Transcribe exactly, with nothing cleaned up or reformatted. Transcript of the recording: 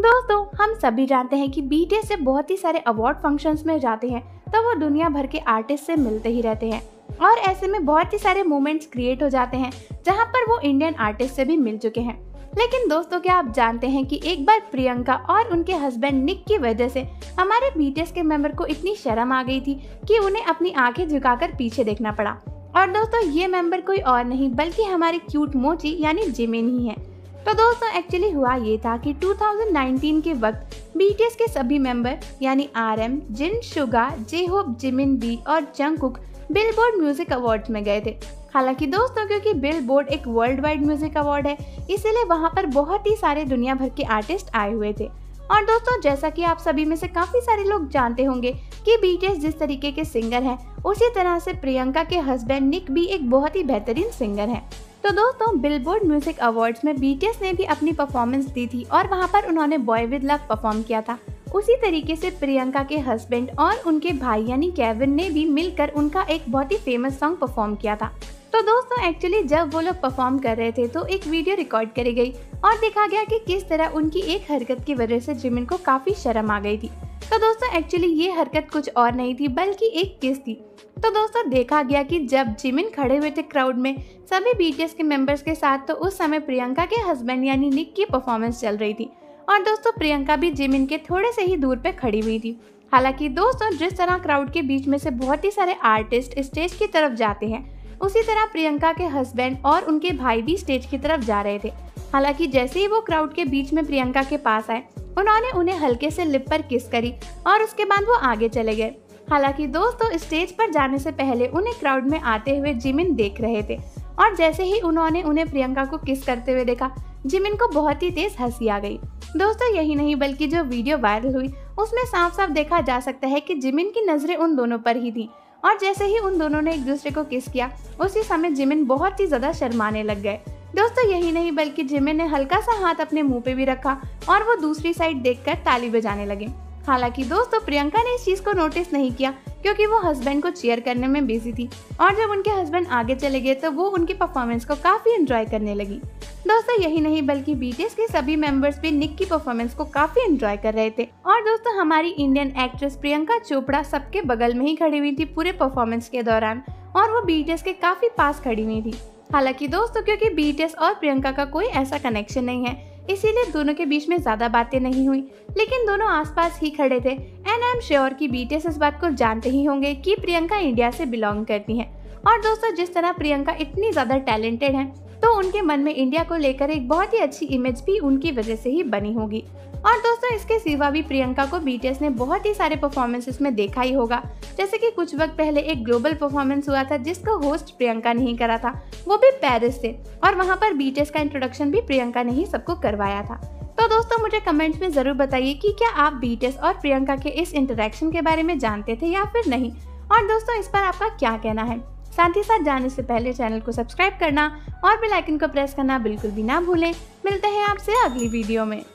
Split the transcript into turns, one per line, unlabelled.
दोस्तों हम सभी जानते हैं कि बीटीएस जब बहुत ही सारे अवार्ड फंक्शंस में जाते हैं तो वो दुनिया भर के आर्टिस्ट से मिलते ही रहते हैं और ऐसे में बहुत ही सारे मोमेंट्स क्रिएट हो जाते हैं जहां पर वो इंडियन आर्टिस्ट से भी मिल चुके हैं। लेकिन दोस्तों क्या आप जानते हैं कि एक बार प्रियंका और उनके हस्बैंड निक की वजह से हमारे बीटीएस के मेंबर को इतनी शर्म आ गई थी कि उन्हें अपनी आंखें झुकाकर पीछे देखना पड़ा। और दोस्तों ये मेंबर कोई और नहीं बल्कि हमारी क्यूट मोची यानी जिमिन ही है। तो दोस्तों एक्चुअली हुआ ये था कि दो हज़ार उन्नीस के वक्त बीटीएस के सभी मेंबर यानी RM, Jin, Suga, J Hope, Jimin V और जंगकुक बिलबोर्ड म्यूजिक अवार्ड्स में गए थे। हालांकि दोस्तों क्योंकि बिलबोर्ड एक वर्ल्ड वाइड म्यूजिक अवार्ड है इसीलिए वहां पर बहुत ही सारे दुनिया भर के आर्टिस्ट आए हुए थे। और दोस्तों जैसा कि आप सभी में से काफी सारे लोग जानते होंगे कि बीटीएस जिस तरीके के सिंगर हैं उसी तरह से प्रियंका के हस्बैंड निक भी एक बहुत ही बेहतरीन सिंगर हैं। तो दोस्तों बिलबोर्ड म्यूजिक अवार्ड्स में बीटीएस ने भी अपनी परफॉर्मेंस दी थी और वहां पर उन्होंने बॉय विद लव परफॉर्म किया था। उसी तरीके से प्रियंका के हस्बैंड और उनके भाई यानी केविन ने भी मिलकर उनका एक बहुत ही फेमस सॉन्ग परफॉर्म किया था। तो दोस्तों एक्चुअली जब वो लोग परफॉर्म कर रहे थे तो एक वीडियो रिकॉर्ड करी गई और देखा गया कि किस तरह उनकी एक हरकत की वजह से जिमिन को काफी शर्म आ गई थी। तो दोस्तों एक्चुअली ये हरकत कुछ और नहीं थी बल्कि एक किस थी। तो दोस्तों देखा गया कि जब जिमिन खड़े हुए थे क्राउड में सभी बीटीएस के मेंबर्स के साथ तो उस समय प्रियंका के हस्बैंड यानी निक की परफॉर्मेंस चल रही थी और दोस्तों प्रियंका भी जिमिन के थोड़े से ही दूर पे खड़ी हुई थी। हालांकि दोस्तों जिस तरह क्राउड के बीच में से बहुत ही सारे आर्टिस्ट स्टेज की तरफ जाते हैं उसी तरह प्रियंका के हस्बैंड और उनके भाई भी स्टेज की तरफ जा रहे थे। हालांकि जैसे ही वो क्राउड के बीच में प्रियंका के पास आए उन्होंने उन्हें हल्के से लिप पर किस करी और उसके बाद वो आगे चले गए। हालांकि दोस्तों स्टेज पर जाने से पहले उन्हें क्राउड में आते हुए जिमिन देख रहे थे और जैसे ही उन्होंने उन्हें प्रियंका को किस करते हुए देखा जिमिन को बहुत ही तेज हंसी आ गई। दोस्तों यही नहीं बल्कि जो वीडियो वायरल हुई उसमें साफ साफ देखा जा सकता है कि जिमिन की नजरें उन दोनों पर ही थी और जैसे ही उन दोनों ने एक दूसरे को किस किया उसी समय जिमिन बहुत ही ज्यादा शर्माने लग गए। दोस्तों यही नहीं बल्कि जिमिन ने हल्का सा हाथ अपने मुंह पे भी रखा और वो दूसरी साइड देखकर ताली बजाने लगे। हालांकि दोस्तों प्रियंका ने इस चीज को नोटिस नहीं किया क्योंकि वो हस्बैंड को चीयर करने में बिजी थी और जब उनके हस्बैंड आगे चले गए तो वो उनकी परफॉर्मेंस को काफी एंजॉय करने लगी। दोस्तों यही नहीं बल्कि बीटीएस के सभी मेंबर्स भी निक की परफॉर्मेंस को काफी एंजॉय कर रहे थे और दोस्तों हमारी इंडियन एक्ट्रेस प्रियंका चोपड़ा सबके बगल में ही खड़ी हुई थी पूरे परफॉर्मेंस के दौरान और वो बीटीएस के काफी पास खड़ी हुई थी। हालांकि दोस्तों क्योंकि बीटीएस और प्रियंका का कोई ऐसा कनेक्शन नहीं है इसीलिए दोनों के बीच में ज्यादा बातें नहीं हुई, लेकिन दोनों आसपास ही खड़े थे एंड आई एम श्योर कि बीटीएस इस बात को जानते ही होंगे कि प्रियंका इंडिया से बिलोंग करती हैं। और दोस्तों जिस तरह प्रियंका इतनी ज्यादा टैलेंटेड हैं तो उनके मन में इंडिया को लेकर एक बहुत ही अच्छी इमेज भी उनकी वजह से ही बनी होगी। और दोस्तों इसके सिवा भी प्रियंका को बीटीएस ने बहुत ही सारे परफॉर्मेंसेस में देखा ही होगा, जैसे कि कुछ वक्त पहले एक ग्लोबल परफॉर्मेंस हुआ था जिसको होस्ट प्रियंका ने ही करा था, वो भी पेरिस से, और वहां पर बीटीएस का इंट्रोडक्शन भी प्रियंका ने ही सबको करवाया था। तो दोस्तों मुझे कमेंट्स में जरूर बताइए कि क्या आप बीटीएस और प्रियंका के इस इंटरेक्शन के बारे में जानते थे या फिर नहीं, और दोस्तों इस पर आपका क्या कहना है। साथ ही साथ जाने से पहले चैनल को सब्सक्राइब करना और बेल आइकन को प्रेस करना बिल्कुल भी ना भूलें। मिलते हैं आपसे अगली वीडियो में।